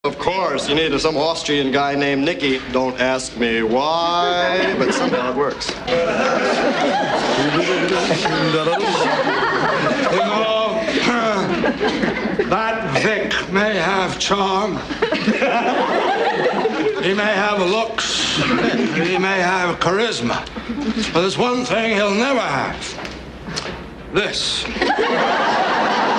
Of course, you need some Austrian guy named Nicky. Don't ask me why, but somehow it works. You know, that Vic may have charm. He may have looks. He may have charisma. But there's one thing he'll never have. This.